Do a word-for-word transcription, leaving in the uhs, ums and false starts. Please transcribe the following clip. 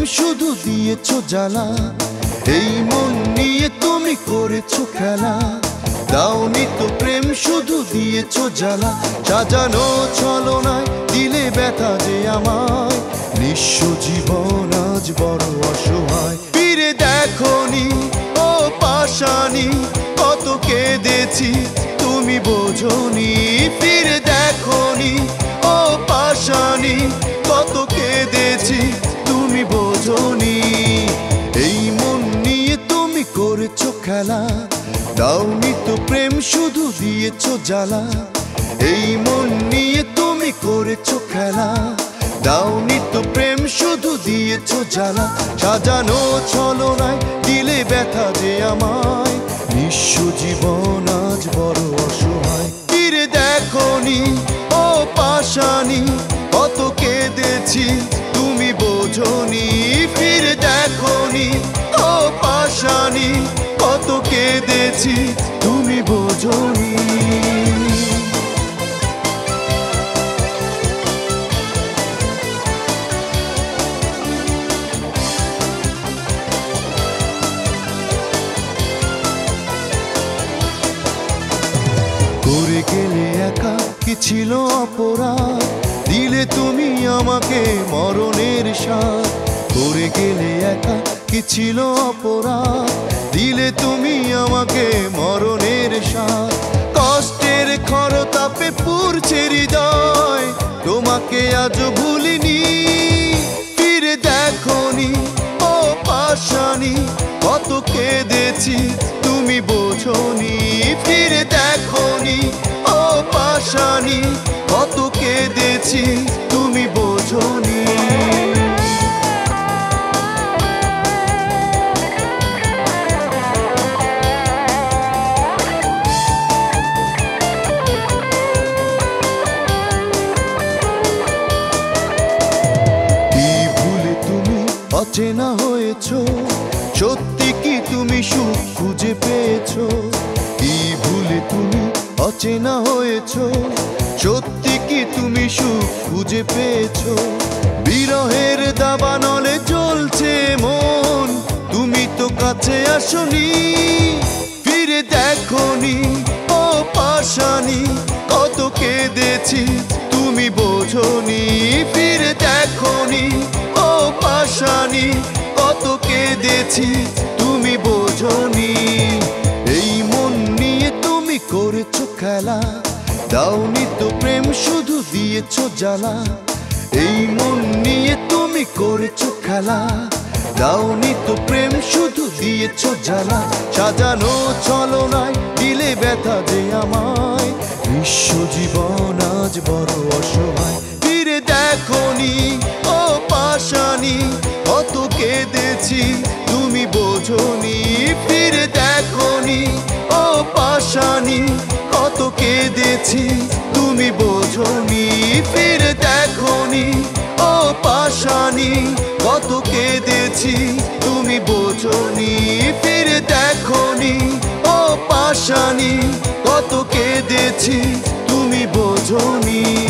শুধু দিয়েছো জ্বালা এই মন নিয়ে তুমি করেছো খেলা দাওনি তো প্রেম শুধু দিয়েছো জ্বালা সাজানো ছলনায় দিলে ব্যথা যে আমায় নিঃস্ব জীবন আজ বড় অসহায় ফিরে দেখোনি ও পাশানি কত কেঁদেছি তুমি বোঝোনি ফিরে দেখোনি ও পাশানি কত কেঁদেছি তুমি বোঝোনি এই মন নিয়ে তুমি করেছো খেলা দাওনি তো প্রেম শুধু দিয়েছো জ্বালা এই মন নিয়ে তুমি করেছো খেলা দাওনি তো প্রেম শুধু দিয়েছো জ্বালা সাজানো ছলনায় দিলে ব্যথা যে আমায় নিঃস্ব জীবন আজ বড় অসহায় ফিরে দেখোনি ও পাশানি কত কেঁদেছি তুমি বোঝোনি ফিরে দেখোনি ও পাশানি কত কেঁদেছি তুমি বোঝোনি করে গেলে একা কি ছিল অপরাধ দিলে তুমি আমাকে মরণের স্বাদ করে গেলে একা কি ছিল অপরাধ দিলে তুমি আমাকে মরণের স্বাদ কষ্টের খরতাপে পুড়ছে হৃদয় তোমাকে আজ ভুলিনি ফিরে দেখোনি ও পাশানি কত কেঁদেছি তুমি বোঝোনি ফিরে দেখোনি ও পাশানি কত কেঁদেছি তুমি বোঝোনি অচেনা হয়েছো সত্যি কি তুমি সুখ খুঁজে পেয়েছো কি ভুলে তুমি অচেনা হয়েছো সত্যি কি তুমি সুখ খুঁজে পেয়েছো বিরহের দাবানলে জ্বলছে মন তুমি তো কাছে আসোনি ফিরে দেখোনি ও পাশানি কত কেঁদেছি তুমি বোঝোনি ফিরে দেখোনি ও পাশানি কত কেঁদেছি তুমি বোঝোনি এই মন নিয়ে তুমি করেছো খেলা দাওনি তো প্রেম শুধু দিয়েছো জ্বালা এই মন নিয়ে তুমি করেছো খেলা দাওনি তো প্রেম শুধু দিয়েছো জ্বালা সাজানো ছলনায় দিলে ব্যথা যে আমায় নিঃস্ব জীবন আজ বড় অসহায় ফিরে দেখোনি ও পাশানি কত কেঁদেছি তুমি বোঝোনি ফিরে দেখোনি ও পাশানি কত কেঁদেছি তুমি বোঝোনি ফিরে দেখোনি ও পাশানি কত কেঁদেছি তুমি বোঝোনি ফিরে দেখোনি ও পাশানি কত কেঁদেছি তুমি বোঝোনি।